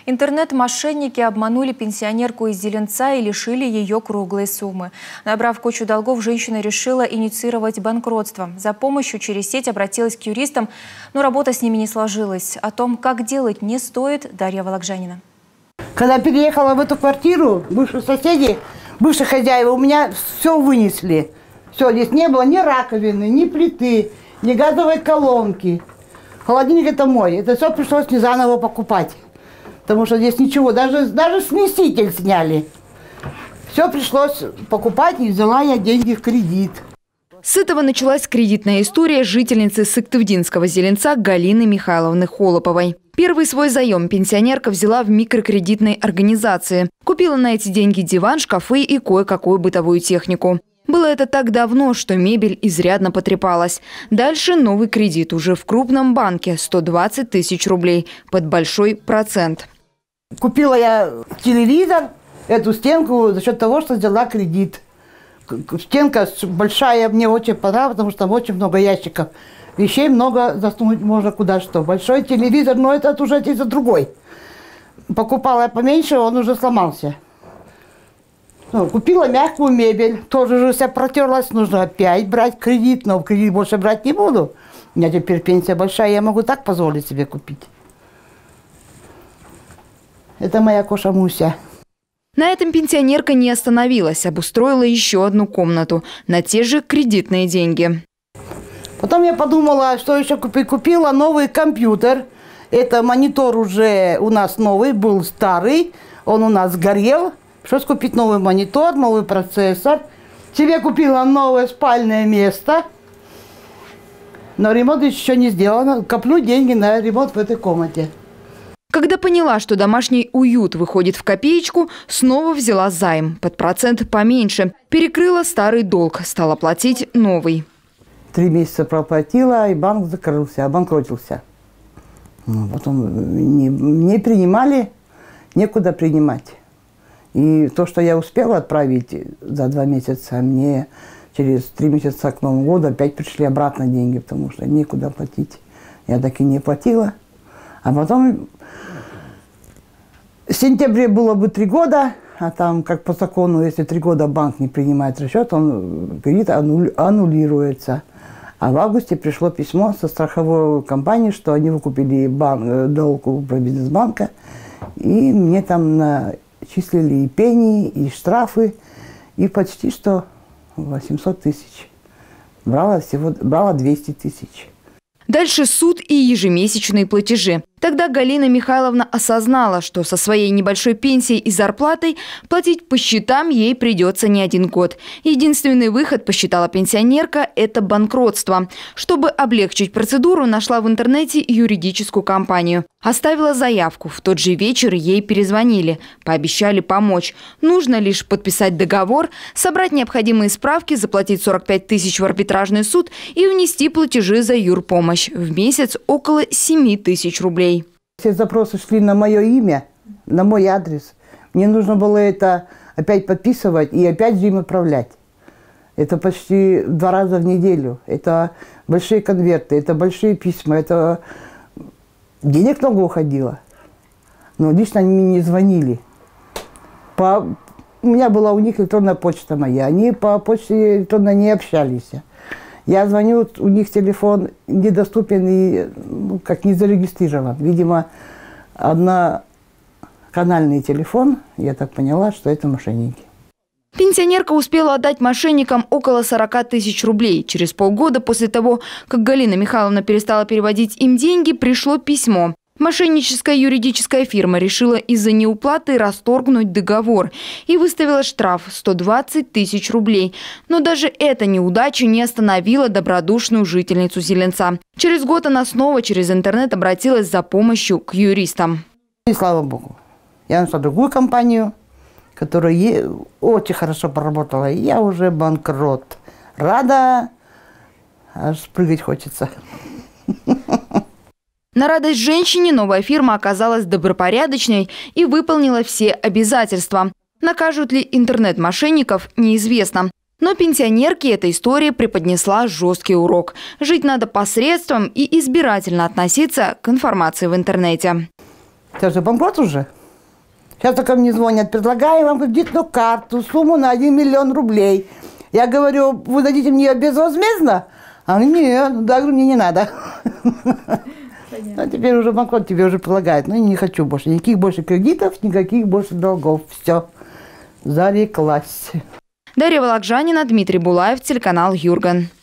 Интернет-мошенники обманули пенсионерку из Зеленца и лишили ее круглой суммы. Набрав кучу долгов, женщина решила инициировать банкротство. За помощью через сеть обратилась к юристам, но работа с ними не сложилась. О том, как делать не стоит, Дарья Вологжанина. Когда переехала в эту квартиру, бывшие соседи, бывшие хозяева, у меня все вынесли. Все, здесь не было ни раковины, ни плиты, ни газовой колонки. Холодильник это мой. Это все пришлось мне заново покупать. Потому что здесь ничего, даже смеситель сняли. Все пришлось покупать, и взяла я деньги в кредит. С этого началась кредитная история жительницы Сыктывдинского Зеленца Галины Михайловны Холоповой. Первый свой заем пенсионерка взяла в микрокредитной организации. Купила на эти деньги диван, шкафы и кое-какую бытовую технику. Было это так давно, что мебель изрядно потрепалась. Дальше новый кредит уже в крупном банке – 120 тысяч рублей под большой процент. Купила я телевизор, эту стенку за счет того, что взяла кредит. Стенка большая, мне очень понравилась, потому что там очень много ящиков. Вещей много, засунуть можно куда что. Большой телевизор, но этот уже за другой. Покупала я поменьше, он уже сломался. Купила мягкую мебель, тоже уже вся протерлась, нужно опять брать кредит, но кредит больше брать не буду. У меня теперь пенсия большая, я могу так позволить себе купить. Это моя Коша Муся. На этом пенсионерка не остановилась, обустроила еще одну комнату на те же кредитные деньги. Потом я подумала, что еще купить. Купила новый компьютер. Это монитор уже у нас новый, был старый, он у нас сгорел. Пришлось купить новый монитор, новый процессор. Себе купила новое спальное место. Но ремонт еще не сделан. Коплю деньги на ремонт в этой комнате. Когда поняла, что домашний уют выходит в копеечку, снова взяла займ под процент поменьше. Перекрыла старый долг, стала платить новый. 3 месяца проплатила, и банк закрылся, обанкротился. Потом не принимали, некуда принимать. И то, что я успела отправить за 2 месяца, мне через 3 месяца к Новому году опять пришли обратно деньги, потому что некуда платить. Я так и не платила. А потом в сентябре было бы 3 года, а там, как по закону, если 3 года банк не принимает расчет, кредит аннулируется. А в августе пришло письмо со страховой компании, что они выкупили долг у Пробизнесбанка, и мне там начислили и пени, и штрафы, и почти что 800 тысяч. Брала 200 тысяч. Дальше суд и ежемесячные платежи. Тогда Галина Михайловна осознала, что со своей небольшой пенсией и зарплатой платить по счетам ей придется не 1 год. Единственный выход, посчитала пенсионерка, это банкротство. Чтобы облегчить процедуру, нашла в интернете юридическую компанию. Оставила заявку. В тот же вечер ей перезвонили. Пообещали помочь. Нужно лишь подписать договор, собрать необходимые справки, заплатить 45 тысяч в арбитражный суд и внести платежи за юрпомощь. В месяц около 7 тысяч рублей. Все запросы шли на мое имя, на мой адрес. Мне нужно было это опять подписывать и опять же им отправлять. Это почти 2 раза в неделю. Это большие конверты, это большие письма, это денег много уходило. Но лично они мне не звонили. У меня была у них электронная почта моя, они по почте электронной не общались. Я звоню, у них телефон недоступен и как не зарегистрирован. Видимо, одноканальный телефон, я так поняла, что это мошенники. Пенсионерка успела отдать мошенникам около 40 тысяч рублей. Через полгода после того, как Галина Михайловна перестала переводить им деньги, пришло письмо. Мошенническая юридическая фирма решила из-за неуплаты расторгнуть договор и выставила штраф 120 тысяч рублей. Но даже эта неудача не остановила добродушную жительницу Зеленца. Через год она снова через интернет обратилась за помощью к юристам. И слава богу, я нашла другую компанию, которая очень хорошо поработала. И я уже банкрот. Рада, аж прыгать хочется. На радость женщине новая фирма оказалась добропорядочной и выполнила все обязательства. Накажут ли интернет-мошенников, неизвестно. Но пенсионерке эта история преподнесла жесткий урок. Жить надо посредством и избирательно относиться к информации в интернете. Сейчас же банкрот уже. Сейчас только мне звонят, предлагаем вам кредитную карту, сумму на 1 миллион рублей. Я говорю, вы дадите мне ее безвозмездно? А они, нет, да, говорю, мне не надо. А теперь уже банкрот тебе уже предлагает. Ну, не хочу больше. Никаких больше кредитов, никаких больше долгов. Все. Зареклась. Дарья Волокжанина, Дмитрий Булаев, телеканал Юрган.